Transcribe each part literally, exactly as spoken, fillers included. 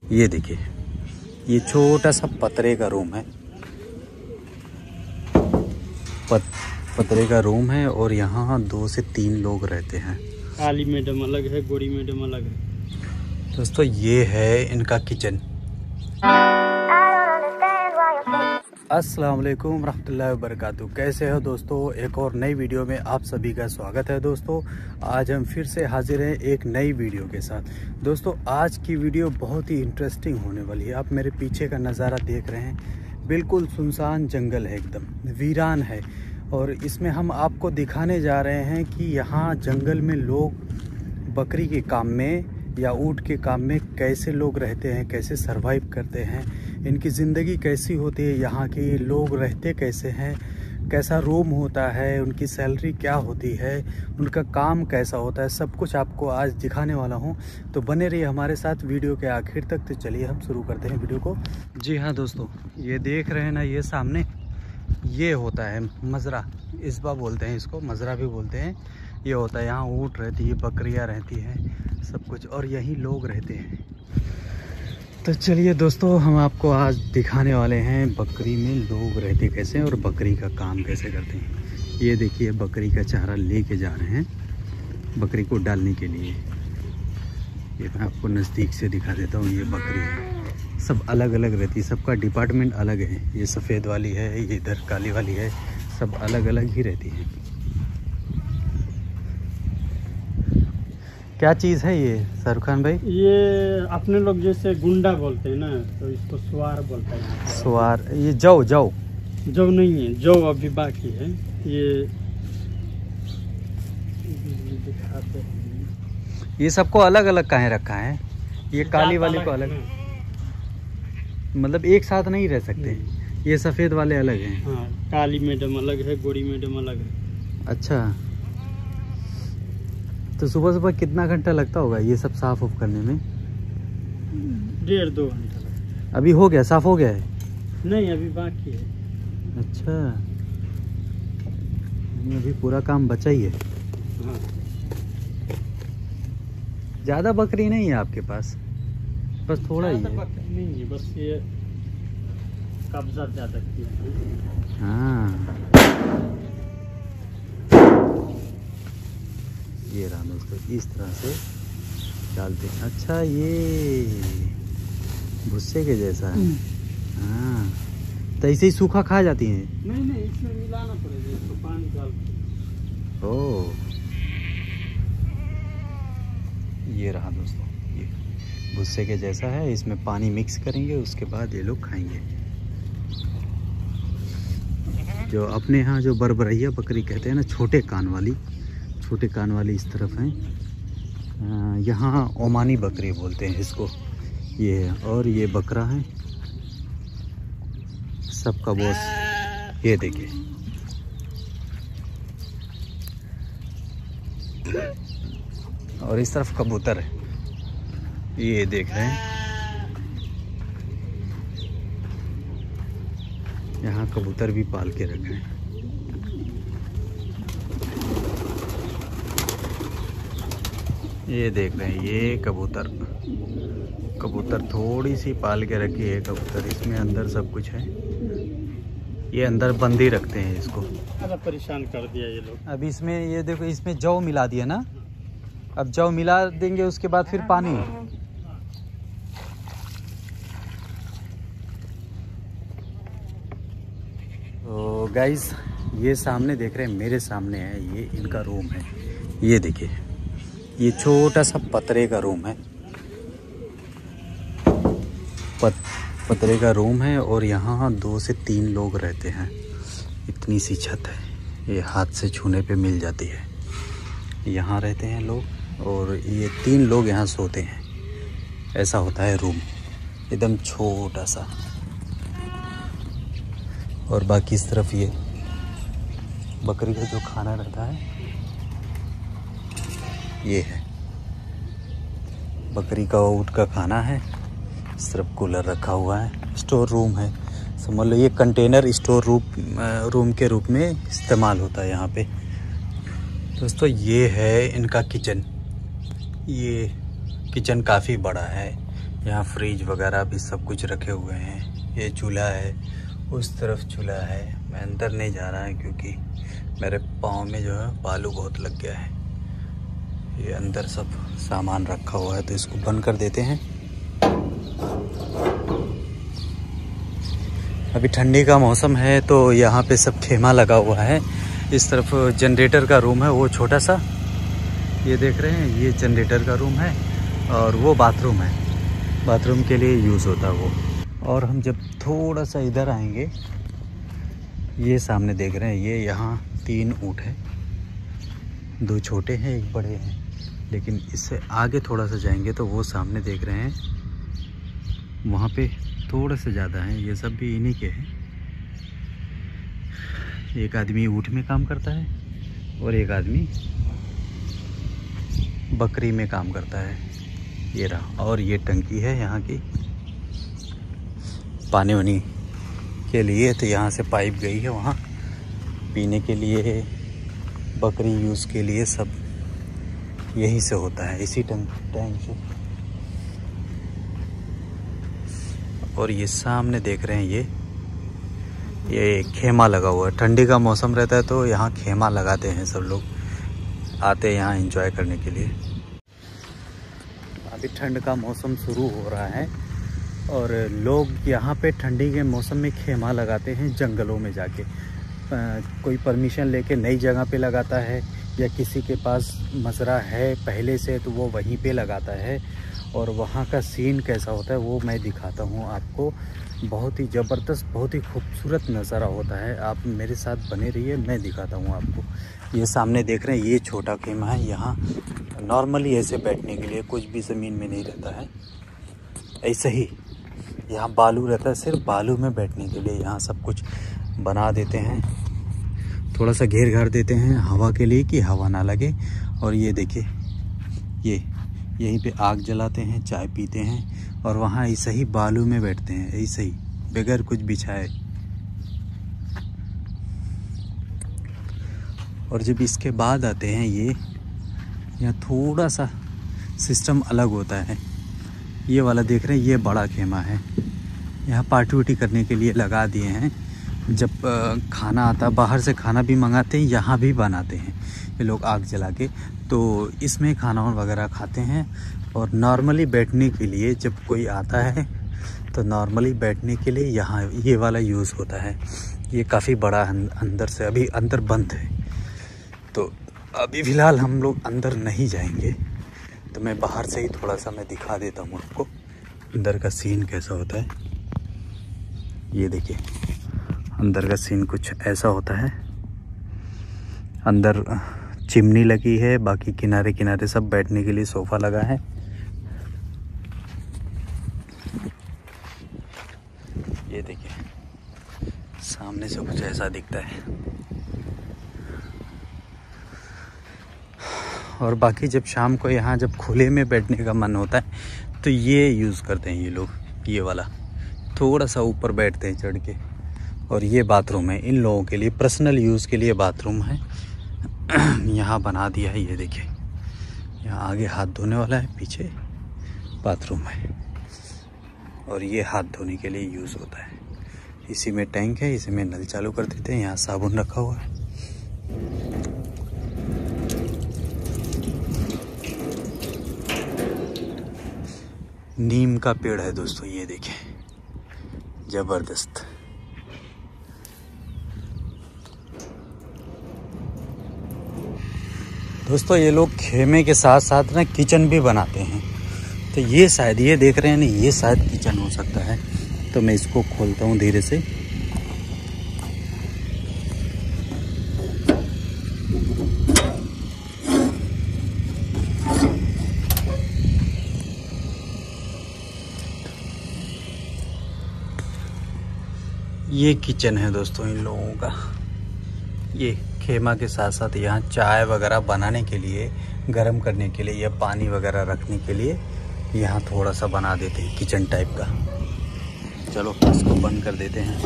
ये देखिए, ये छोटा सा पतरे का रूम है। पत, पतरे का रूम है और यहाँ दो से तीन लोग रहते हैं। काली मैडम अलग है, गोरी मैडम अलग है। दोस्तों ये है इनका किचन। अस्सलाम वालेकुम रहमतुल्लाहि व बरकातुहू। कैसे हो दोस्तों? एक और नई वीडियो में आप सभी का स्वागत है। दोस्तों आज हम फिर से हाजिर हैं एक नई वीडियो के साथ। दोस्तों आज की वीडियो बहुत ही इंटरेस्टिंग होने वाली है। आप मेरे पीछे का नज़ारा देख रहे हैं, बिल्कुल सुनसान जंगल है, एकदम वीरान है। और इसमें हम आपको दिखाने जा रहे हैं कि यहाँ जंगल में लोग बकरी के काम में या ऊँट के काम में कैसे लोग रहते हैं, कैसे सरवाइव करते हैं, इनकी ज़िंदगी कैसी होती है, यहाँ के लोग रहते कैसे हैं, कैसा रूम होता है, उनकी सैलरी क्या होती है, उनका काम कैसा होता है, सब कुछ आपको आज दिखाने वाला हूँ। तो बने रहिए हमारे साथ वीडियो के आखिर तक। तो चलिए हम शुरू करते हैं वीडियो को। जी हाँ दोस्तों, ये देख रहे हैं ना, ये सामने ये होता है मजरा, इसबा बोलते हैं इसको, मजरा भी बोलते हैं। ये होता है, यहाँ ऊँट रहती है, बकरियाँ रहती हैं, सब कुछ, और यहीं लोग रहते हैं। तो चलिए दोस्तों हम आपको आज दिखाने वाले हैं बकरी में लोग रहते कैसे और बकरी का काम कैसे करते हैं। ये देखिए बकरी का चारा लेके जा रहे हैं बकरी को डालने के लिए। ये मैं आपको नज़दीक से दिखा देता हूँ। ये बकरी है, सब अलग अलग रहती है, सबका डिपार्टमेंट अलग है। ये सफ़ेद वाली है, ये इधर काली वाली है, सब अलग अलग ही रहती है। क्या चीज़ है ये शाहरुख खान भाई? ये अपने लोग जैसे गुंडा बोलते हैं ना, तो इसको सुवार बोलता है। सुवार? ये जौ जौ जौ नहीं है, जौ अभी बाकी है। ये दिखाते हैं। ये सबको अलग अलग काहे रखा है? ये काली वाली को अलग, मतलब एक साथ नहीं रह सकते। ये सफ़ेद वाले अलग हैं। हाँ, काली मैडम अलग है, गोरी मैडम अलग है। अच्छा, तो सुबह सुबह कितना घंटा लगता होगा ये सब साफ उफ करने में? डेढ़ दो घंटा लगता है। अभी हो गया, साफ हो गया है? नहीं, अभी बाकी है। अच्छा, अभी पूरा काम बचा ही है। हाँ। ज़्यादा बकरी नहीं है आपके पास? बस थोड़ा ही है? नहीं है, बस ये कब्जा ज़्यादा किया है। हाँ, ये रहा दोस्तों, इस तरह से डालते हैं। अच्छा, ये भुस्से के जैसा है। हाँ, तो ऐसे ही सूखा खा जाती हैं? नहीं नहीं, इसमें मिलाना पड़ेगा, इसको पानी डाल के। ओह, ये रहा दोस्तों, ये भुस्से के जैसा है, इसमें पानी मिक्स करेंगे, उसके बाद ये लोग खाएंगे। जो अपने यहाँ जो बरबरैया बकरी कहते हैं ना, छोटे कान वाली, छोटे कान वाली इस तरफ हैं। यहाँ ओमानी बकरी बोलते हैं इसको। ये है, और ये बकरा है सबका बॉस। ये देखिए, और इस तरफ कबूतर है, ये देख रहे हैं। यहाँ कबूतर भी पाल के रखे हैं। ये देख रहे हैं, ये कबूतर कबूतर थोड़ी सी पाल के रखी है कबूतर। इसमें अंदर सब कुछ है, ये अंदर बंद ही रखते हैं इसको। अरे परेशान कर दिया ये लोग। अब इसमें ये देखो, इसमें जौ मिला दिया ना, अब जौ मिला देंगे, उसके बाद फिर पानी। तो गाइस ये सामने देख रहे हैं, मेरे सामने है, ये इनका रूम है। ये देखिए, ये छोटा सा पतरे का रूम है। पत, पतरे का रूम है और यहाँ दो से तीन लोग रहते हैं। इतनी सी छत है, ये हाथ से छूने पे मिल जाती है। यहाँ रहते हैं लोग और ये तीन लोग यहाँ सोते हैं। ऐसा होता है रूम, एकदम छोटा सा। और बाकी इस तरफ ये बकरी का जो खाना रहता है, ये है बकरी का ऊँट का खाना है। इस तरफ कूलर रखा हुआ है, स्टोर रूम है, समझ लो ये कंटेनर स्टोर रूम रूम के रूप में इस्तेमाल होता है यहाँ पे। दोस्तों ये है इनका किचन। ये किचन काफ़ी बड़ा है, यहाँ फ्रिज वगैरह भी सब कुछ रखे हुए हैं। ये चूल्हा है, उस तरफ चूल्हा है। मैं अंदर नहीं जा रहा है क्योंकि मेरे पाँव में जो है बालू बहुत लग गया है। ये अंदर सब सामान रखा हुआ है तो इसको बंद कर देते हैं। अभी ठंडी का मौसम है तो यहाँ पे सब खेमा लगा हुआ है। इस तरफ जनरेटर का रूम है, वो छोटा सा, ये देख रहे हैं, ये जनरेटर का रूम है और वो बाथरूम है, बाथरूम के लिए यूज़ होता है वो। और हम जब थोड़ा सा इधर आएंगे, ये सामने देख रहे हैं, ये यहाँ तीन ऊँट हैं, दो छोटे हैं एक बड़े हैं। लेकिन इससे आगे थोड़ा सा जाएंगे तो वो सामने देख रहे हैं, वहाँ पे थोड़ा सा ज़्यादा है। ये सब भी इन्हीं के हैं। एक आदमी ऊँट में काम करता है और एक आदमी बकरी में काम करता है। ये रहा, और ये टंकी है यहाँ की पानी वानी के लिए, तो यहाँ से पाइप गई है वहाँ पीने के लिए, बकरी यूज़ के लिए, सब यहीं से होता है, इसी टैंक टैंक से। और ये सामने देख रहे हैं, ये ये खेमा लगा हुआ है। ठंडी का मौसम रहता है तो यहाँ खेमा लगाते हैं, सब लोग आते हैं यहाँ एंजॉय करने के लिए। अभी ठंड का मौसम शुरू हो रहा है और लोग यहाँ पे ठंडी के मौसम में खेमा लगाते हैं जंगलों में जाके। आ, कोई परमिशन लेके नई जगह पे लगाता है या किसी के पास मजरा है पहले से तो वो वहीं पे लगाता है। और वहाँ का सीन कैसा होता है वो मैं दिखाता हूँ आपको। बहुत ही ज़बरदस्त, बहुत ही खूबसूरत नज़ारा होता है। आप मेरे साथ बने रहिए, मैं दिखाता हूँ आपको। ये सामने देख रहे हैं, ये छोटा खेमा है। यहाँ नॉर्मली ऐसे बैठने के लिए, कुछ भी ज़मीन में नहीं रहता है, ऐसे ही यहाँ बालू रहता है, सिर्फ बालू में बैठने के लिए यहाँ सब कुछ बना देते हैं। थोड़ा सा घेर घार देते हैं हवा के लिए कि हवा ना लगे। और ये देखिए, ये यहीं पे आग जलाते हैं, चाय पीते हैं और वहाँ ऐसे ही बालू में बैठते हैं, ऐसे ही बगैर कुछ बिछाए। और जब इसके बाद आते हैं, ये यहाँ थोड़ा सा सिस्टम अलग होता है। ये वाला देख रहे हैं, ये बड़ा खेमा है, यहाँ पार्टी वार्टी करने के लिए लगा दिए हैं। जब खाना आता, बाहर से खाना भी मंगाते हैं, यहाँ भी बनाते हैं ये लोग आग जला के, तो इसमें खाना वगैरह खाते हैं। और नॉर्मली बैठने के लिए जब कोई आता है तो नॉर्मली बैठने के लिए यहाँ ये वाला यूज़ होता है। ये काफ़ी बड़ा अंदर से, अभी अंदर बंद है तो अभी फ़िलहाल हम लोग अंदर नहीं जाएंगे। तो मैं बाहर से ही थोड़ा सा मैं दिखा देता हूँ आपको अंदर का सीन कैसा होता है। ये देखिए, अंदर का सीन कुछ ऐसा होता है। अंदर चिमनी लगी है, बाकी किनारे किनारे सब बैठने के लिए सोफ़ा लगा है। ये देखिए, सामने से कुछ ऐसा दिखता है। और बाकी जब शाम को यहाँ जब खुले में बैठने का मन होता है तो ये यूज़ करते हैं ये लोग, ये वाला थोड़ा सा ऊपर बैठते हैं चढ़ के। और ये बाथरूम है, इन लोगों के लिए पर्सनल यूज़ के लिए बाथरूम है यहाँ बना दिया है। ये देखिए, यहाँ आगे हाथ धोने वाला है, पीछे बाथरूम है और ये हाथ धोने के लिए यूज़ होता है। इसी में टैंक है, इसी में नल चालू कर देते हैं। यहाँ साबुन रखा हुआ है। नीम का पेड़ है दोस्तों, ये देखिए, ज़बरदस्त। दोस्तों ये लोग खेमे के साथ साथ ना किचन भी बनाते हैं। तो ये शायद, ये देख रहे हैं ना, ये शायद किचन हो सकता है। तो मैं इसको खोलता हूँ धीरे से। ये किचन है दोस्तों इन लोगों का। ये खेमा के साथ साथ यहाँ चाय वगैरह बनाने के लिए, गर्म करने के लिए या पानी वगैरह रखने के लिए यहाँ थोड़ा सा बना देते हैं किचन टाइप का। चलो इसको बंद कर देते हैं।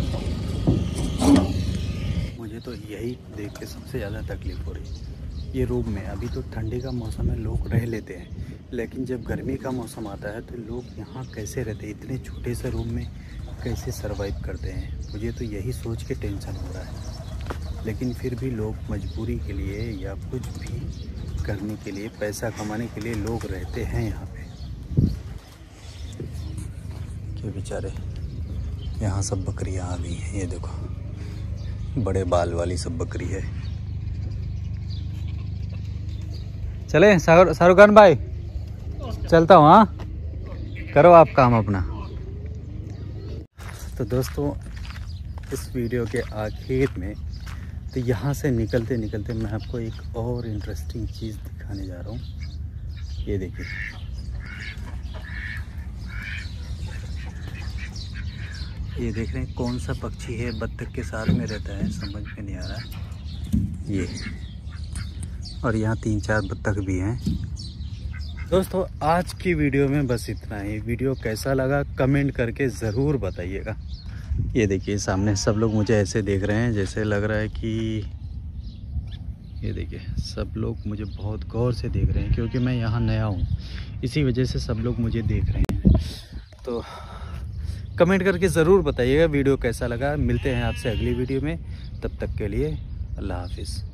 मुझे तो यही देख के सबसे ज़्यादा तकलीफ़ हो रही है। ये रूम में अभी तो ठंडी का मौसम है, लोग रह लेते हैं, लेकिन जब गर्मी का मौसम आता है तो लोग यहाँ कैसे रहते हैं, इतने छोटे से रूम में कैसे सरवाइव करते हैं। मुझे तो यही सोच के टेंशन हो रहा है। लेकिन फिर भी लोग मजबूरी के लिए या कुछ भी करने के लिए, पैसा कमाने के लिए लोग रहते हैं यहाँ पे। के बेचारे यहाँ सब बकरियाँ आ गई हैं, ये देखो बड़े बाल वाली सब बकरी है। चले शाहरुख खान भाई, चलता हूँ। हाँ, करो आप काम अपना। तो दोस्तों इस वीडियो के आखिर में तो यहाँ से निकलते निकलते मैं आपको एक और इंटरेस्टिंग चीज़ दिखाने जा रहा हूँ। ये देखिए, ये देख रहे हैं कौन सा पक्षी है, बत्तख के साथ में रहता है, समझ में नहीं आ रहा ये। और यहाँ तीन चार बत्तख भी हैं। दोस्तों आज की वीडियो में बस इतना ही। वीडियो कैसा लगा कमेंट करके ज़रूर बताइएगा। ये देखिए सामने सब लोग मुझे ऐसे देख रहे हैं जैसे लग रहा है कि, ये देखिए सब लोग मुझे बहुत गौर से देख रहे हैं क्योंकि मैं यहाँ नया हूँ, इसी वजह से सब लोग मुझे देख रहे हैं। तो कमेंट करके ज़रूर बताइएगा वीडियो कैसा लगा। मिलते हैं आपसे अगली वीडियो में, तब तक के लिए अल्लाह हाफिज़।